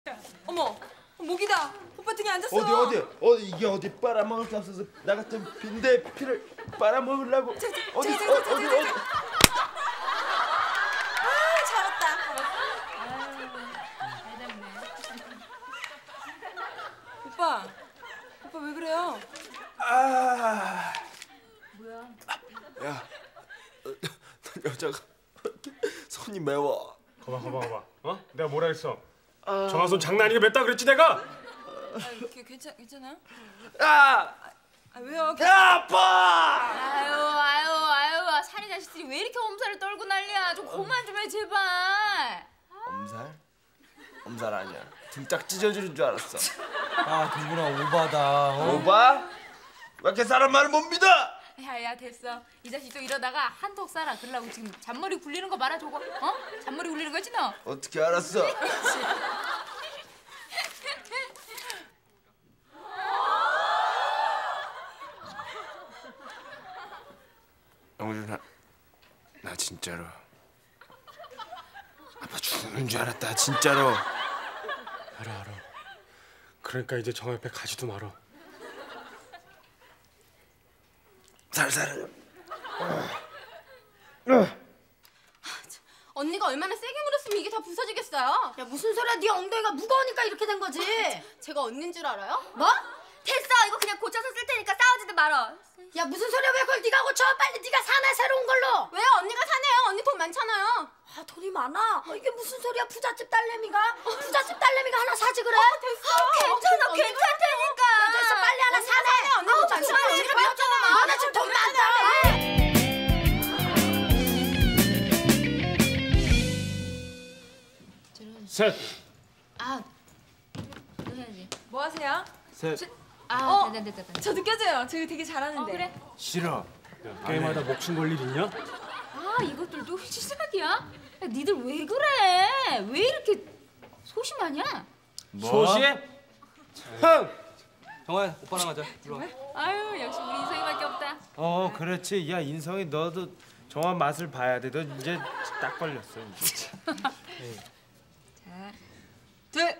어머, 목이다. 오빠 등에 앉았어. 어디 이게 어디 빨아먹을 게 없어서 나 같은 빈대 피를 빨아먹으려고. 어디. 아, 잘했다. 오빠 왜 그래요? 뭐야? 야, 여자가 손이 매워. 거봐. 어? 내가 뭐라 했어? 정한손 장난 아니게 맵다 그랬지 내가? 괜찮아요? 아, 왜요? 아파. 아유, 사리 자식들이 왜 이렇게 엄살을 떨고 난리야? 좀 그만 좀 해 제발. 엄살? 엄살 아니야. 등짝 찢어지는 줄 알았어. 아, 동근아 오바다. 오바? 왜 이렇게 사람 말을 못 믿어? 야 됐어. 이 자식 또 이러다가 한턱 쏴라. 그러려고 지금 잔머리 굴리는 거 봐라 저거. 어? 잔머리 굴리는 거지 너? 어떻게 알았어? 영준아, 나 진짜로 아빠 죽는 줄 알았다. 진짜로. 알아. 그러니까 이제 정아 옆에 가지도 말어. 살살. 언니가 얼마나 세게 물었으면 이게 다 부서지겠어요? 야, 무슨 소리야? 네 엉덩이가 무거우니까 이렇게 된 거지. 제가 언니인 줄 알아요? 뭐? 됐어. 이거 그냥 고쳐서 쓸 테니까 싸우지도 말어. 야, 무슨 소리야? 왜 그걸 네가 고쳐? 빨리 네가 사내 새로운 걸로. 왜요? 언니가 사네요. 언니 돈 많잖아요. 아, 돈이 많아. 이게 무슨 소리야? 부잣집 딸내미가? 부잣집 딸내미가 하나 사지 그래? 됐어. 괜찮아. 괜찮다니까. 야, 됐어. 빨리 하나 사내. 언니 돈 많잖아. 언니가 배웠잖아. 너네 지금 돈 많다. 셋. 너 해야지. 뭐 하세요? 셋. 됐다. 저 느껴져요. 저 되게 잘하는데. 그래? 싫어. 야, 게임하다 목숨 걸 일 있냐? 이것들도 시작이야? 야, 니들 왜 그래? 왜 이렇게 소심하냐? 뭐? 소심? 흥. 정아, 오빠랑 하자. 이리 와. 아유, 역시 우리 인성이밖에 없다. 그렇지. 야, 인성이 너도 정아 맛을 봐야 돼. 너 이제 딱 걸렸어. 이제. 자, 둘.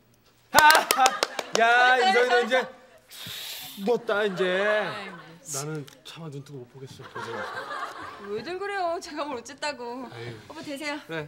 야, 인성이 너 이제 죽었다 이제. 나는 차마 눈 뜨고 못 보겠어. 도저히. 왜들 그래요? 제가 뭘 어쨌다고. 아유. 오빠 되세요. 그래.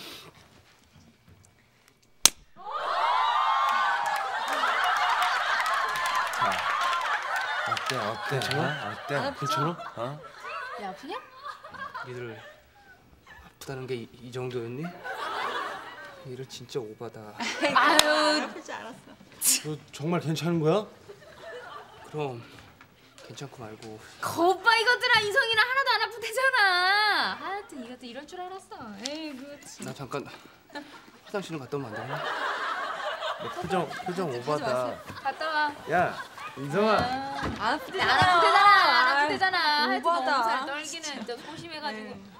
어때? 괜찮아? 어때? 괜찮아? 야, 아프냐? 니들 아프다는 게 이 정도였니? 니들 진짜 오바다. 아유, 아플 줄 알았어. 너 정말 괜찮은 거야? 그럼 괜찮고 말고. 거봐 이것들아, 인성이랑 하나도 안 아프대잖아. 하여튼 이것도 이럴 줄 알았어. 에이구. 나 잠깐 화장실 좀 갔다 오면 안 되나? 너 표정 오바다. 갔다 와. 야, 인성아. 안 아프대잖아. 안 아프대잖아. 하여튼 오바다. 엄살 떨기는 좀 소심해가지고.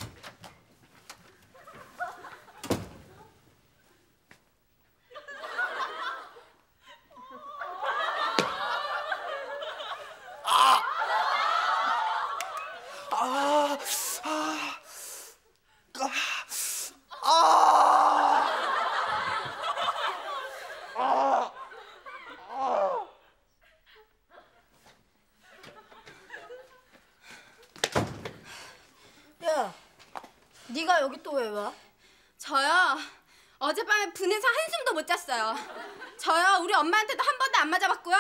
야, 네가 여기 또 왜 와? 저요. 어젯밤에 분해서 한숨도 못 잤어요. 저요. 우리 엄마한테도 한 번도 안 맞아봤고요.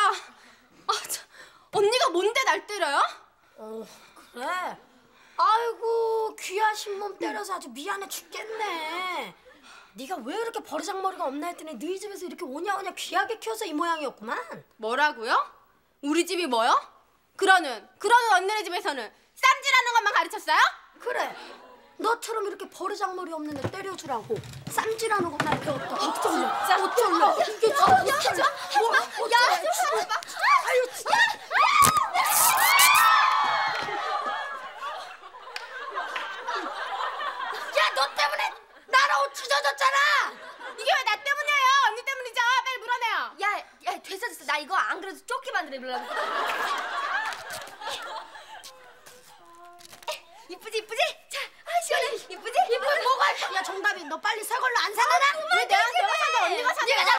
언니가 뭔데 날 때려요? 그래. 아이고, 귀하신 몸 때려서 아주 미안해 죽겠네. 네가 왜 이렇게 버르장머리가 없나 했더니 너희 집에서 이렇게 오냐오냐 귀하게 키워서 이 모양이었구만. 뭐라고요? 우리 집이 뭐요? 그러는 언니네 집에서는 쌈질하는 것만 가르쳤어요? 그래. 너처럼 이렇게 버르장머리 없는 애 때려주라고 쌈질하는 것만 배웠다. 어쩌려? 진짜 어쩌려? 이게 진짜 뭐 어쩌려? 아유 진짜. 야, 너 때문에 나라 옷 찢어졌잖아. 이게 왜 나 때문이에요? 언니 때문이죠? 빨리 물어내요. 야, 됐어. 나 이거 안 그래도 조끼 만들려고. 이쁘지? 자, 시원해. 이쁘지? 이쁜 뭐가? 야, 정답이 너 빨리 새 걸로 안 사려나? 왜 내가 사냐? 언니가 사줘.